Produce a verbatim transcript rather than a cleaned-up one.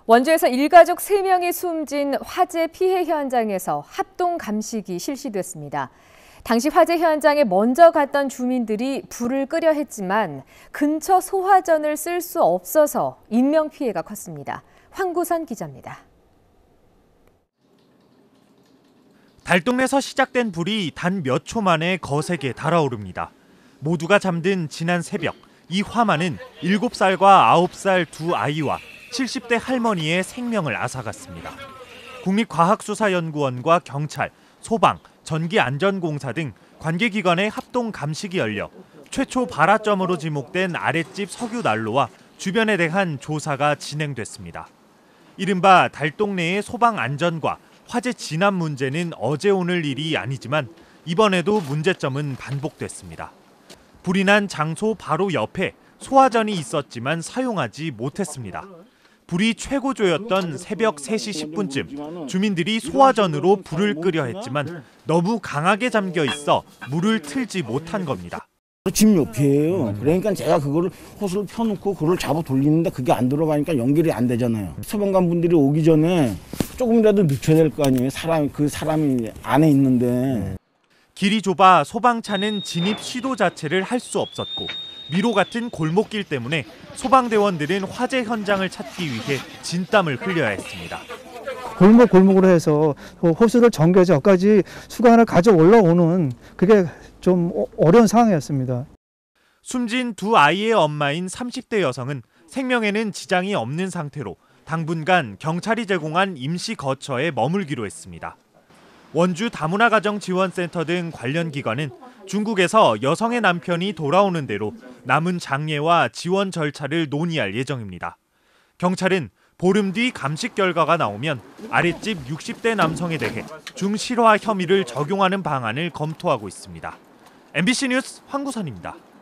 원주에서 일가족 세 명이 숨진 화재 피해 현장에서 합동 감식이 실시됐습니다. 당시 화재 현장에 먼저 갔던 주민들이 불을 끄려 했지만 근처 소화전을 쓸 수 없어서 인명피해가 컸습니다. 황구선 기자입니다. 달동네에서 시작된 불이 단 몇 초 만에 거세게 달아오릅니다. 모두가 잠든 지난 새벽, 이 화만은 일곱 살과 아홉 살 두 아이와 칠십 대 할머니의 생명을 앗아갔습니다. 국립과학수사연구원과 경찰, 소방, 전기안전공사 등 관계기관의 합동 감식이 열려 최초 발화점으로 지목된 아랫집 석유 난로와 주변에 대한 조사가 진행됐습니다. 이른바 달동네의 소방 안전과 화재 진압 문제는 어제 오늘 일이 아니지만 이번에도 문제점은 반복됐습니다. 불이 난 장소 바로 옆에 소화전이 있었지만 사용하지 못했습니다. 불이 최고조였던 새벽 세 시 십 분쯤 주민들이 소화전으로 불을 끄려 했지만 너무 강하게 잠겨 있어 물을 틀지 못한 겁니다. 집 옆이에요. 그러니까 제가 그거를 호스를 펴놓고 그걸 잡아 돌리는데 그게 안 들어가니까 연결이 안 되잖아요. 소방관 분들이 오기 전에 조금이라도 늦춰야 될 거 아니에요. 사람이 그 사람이 안에 있는데. 길이 좁아 소방차는 진입 시도 자체를 할 수 없었고 미로 같은 골목길 때문에 소방대원들은 화재 현장을 찾기 위해 진땀을 흘려야 했습니다. 골목 골목으로 해서 호수를 전개해서 여기까지 수관을 가져 올라오는 그게 좀 어려운 상황이었습니다. 숨진 두 아이의 엄마인 삼십 대 여성은 생명에는 지장이 없는 상태로 당분간 경찰이 제공한 임시 거처에 머물기로 했습니다. 원주 다문화가정지원센터 등 관련 기관은 중국에서 여성의 남편이 돌아오는 대로 남은 장례와 지원 절차를 논의할 예정입니다. 경찰은 보름 뒤 감식 결과가 나오면 아랫집 육십 대 남성에 대해 중실화 혐의를 적용하는 방안을 검토하고 있습니다. 엠비씨 뉴스 황구선입니다.